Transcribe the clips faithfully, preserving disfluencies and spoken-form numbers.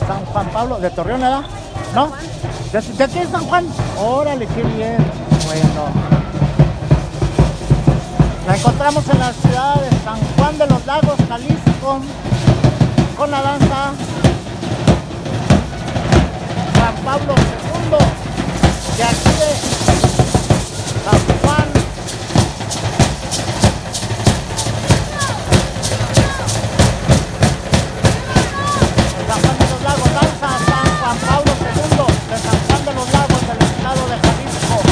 San Juan Pablo, de Torreón, ¿verdad? ¿No? ¿De, de aquí es San Juan? Órale, qué bien. Bueno. La encontramos en la ciudad de San Juan de los Lagos, Jalisco, con la danza Juan Pablo segundo, de aquí de San Juan. San Juan de los Lagos, danza San Juan Pablo segundo, de San Juan de los Lagos, del estado de Jalisco.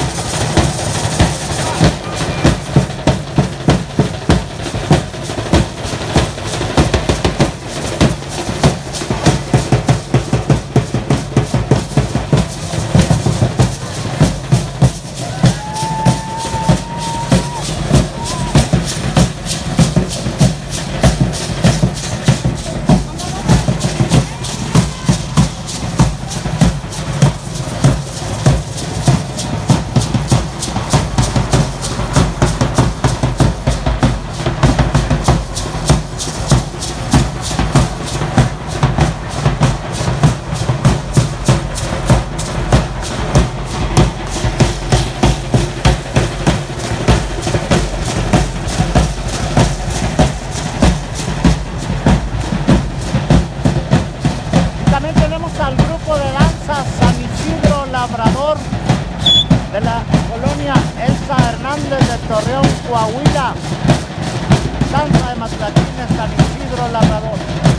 Al grupo de danza San Isidro Labrador de la colonia Elsa Hernández de Torreón, Coahuila. Danza de Matlacines San Isidro Labrador.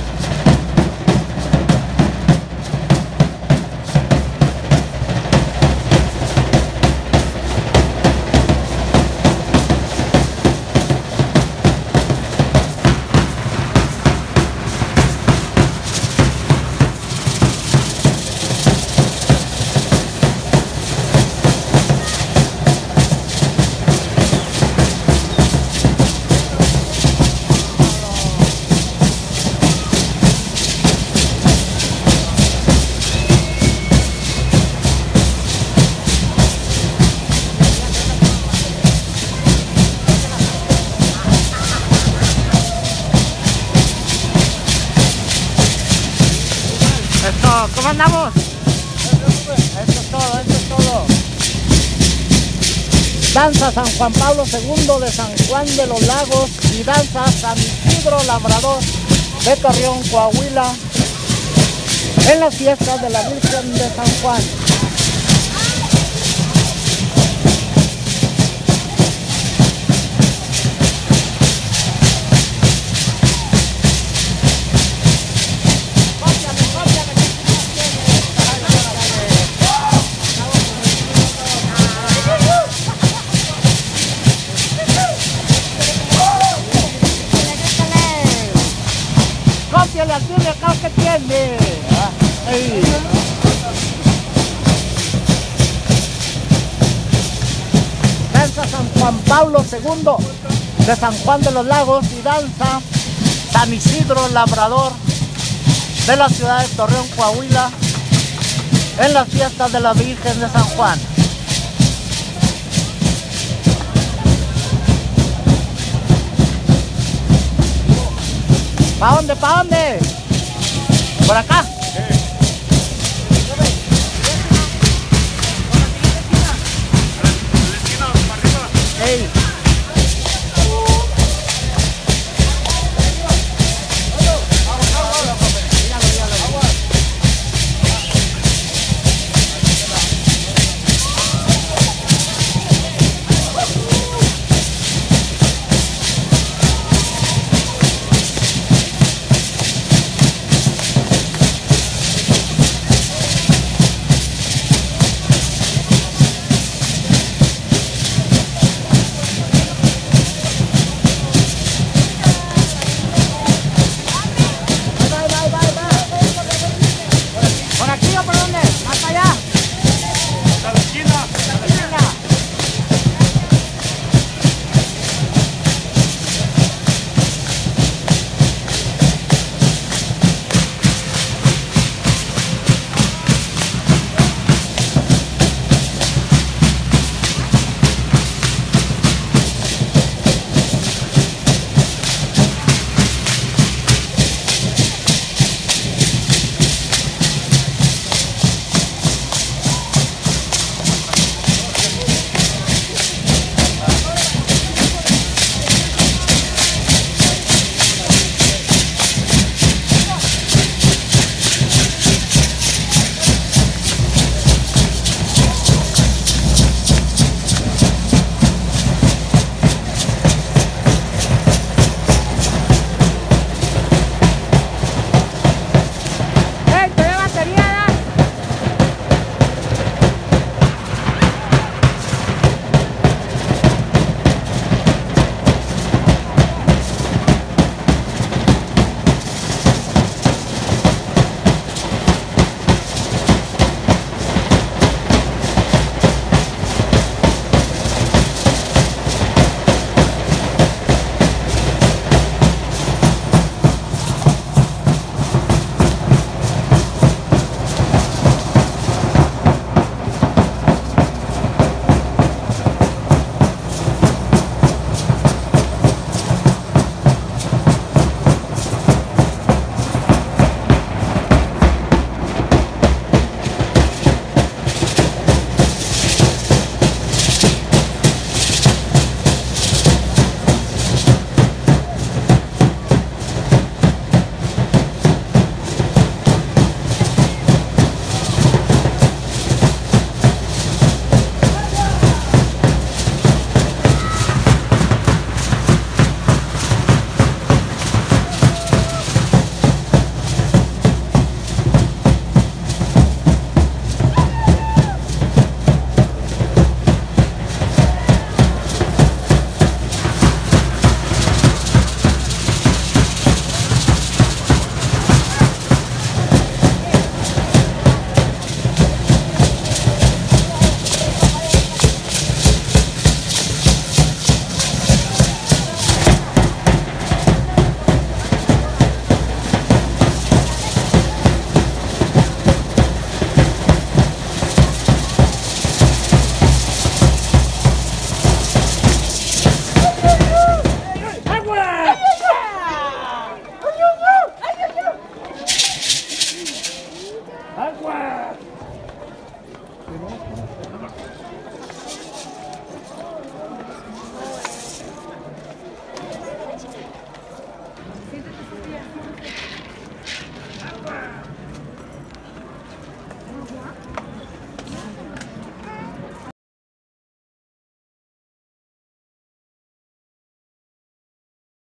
¿Cómo andamos? Esto es todo, esto es todo. Danza San Juan Pablo segundo de San Juan de los Lagos y danza San Isidro Labrador de Torreón, Coahuila, en las fiestas de la Virgen de San Juan. Cómpiale al tío acá que tiene. Ah, ahí. Danza San Juan Pablo segundo de San Juan de los Lagos y danza San Isidro Labrador de la ciudad de Torreón, Coahuila, en las fiestas de la Virgen de San Juan. ¿Para dónde? ¿Para dónde? ¿Por acá? Sí.